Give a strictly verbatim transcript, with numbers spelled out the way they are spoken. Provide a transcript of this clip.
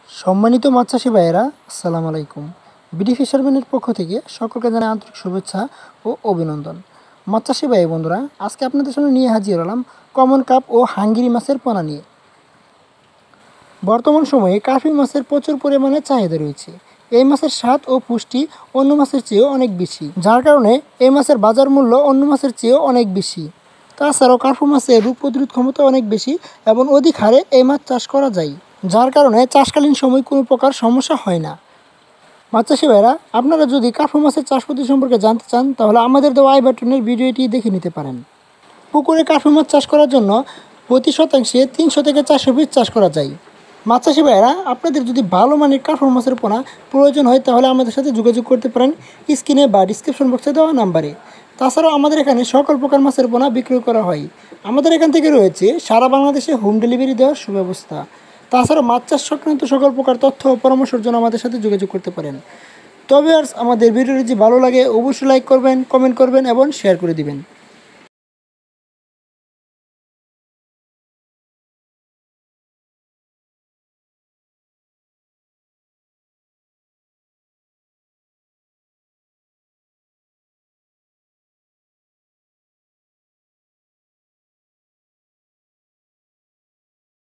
সম্মানিত মাছ চাষি ভাইয়েরা, আসসালামু আলাইকুম। বিডি ফিশারম্যানের পক্ষ থেকে সকলকে জানাই আন্তরিক শুভেচ্ছা ও অভিনন্দন। মাছ চাষি ভাই বন্ধুরা, আজকে আপনাদের সামনে নিয়ে হাজির হলাম কমন কাপ ও হাঙ্গিরি মাছের পোনা নিয়ে। বর্তমান সময়ে কার্পি মাছের প্রচুর পরিমাণে চাহিদা রয়েছে। এই মাছের স্বাদ ও পুষ্টি অন্য মাছের চেয়েও অনেক বেশি, যার কারণে এই মাছের বাজার মূল্য অন্য মাছের চেয়েও অনেক বেশি। তাছাড়াও কার্পি মাছের রোগ প্রতিরোধ ক্ষমতা অনেক বেশি এবং অধিক হারে এই মাছ চাষ করা যায়, যার কারণে চাষকালীন সময় কোনো প্রকার সমস্যা হয় না। মাছ চাষি ভাইরা, আপনারা যদি কার্পি মাছের চাষ পদ্ধতি সম্পর্কে জানতে চান তাহলে আমাদের দেওয়া আই বাটনের ভিডিওটি দেখে নিতে পারেন। পুকুরে কার্পি মাছ চাষ করার জন্য প্রতি শতাংশে তিনশো থেকে চারশো পিস চাষ করা যায়। মাছ চাষি ভাইরা, আপনাদের যদি ভালো মানের কার্পি মাছের পোনা প্রয়োজন হয় তাহলে আমাদের সাথে যোগাযোগ করতে পারেন স্ক্রিনে বা ডিসক্রিপশন বক্সে দেওয়া নাম্বারে। তাছাড়াও আমাদের এখানে সকল প্রকার মাছের পোনা বিক্রয় করা হয়। আমাদের এখান থেকে রয়েছে সারা বাংলাদেশে হোম ডেলিভারি দেওয়ার সুব্যবস্থা। তাছাড়া মাছ চাষ সংক্রান্ত সকল প্রকার তথ্য ও পরামর্শের জন্য আমাদের সাথে যোগাযোগ করতে পারেন। তবে আর আমাদের ভিডিওটি যদি ভালো লাগে অবশ্যই লাইক করবেন, কমেন্ট করবেন এবং শেয়ার করে দিবেন।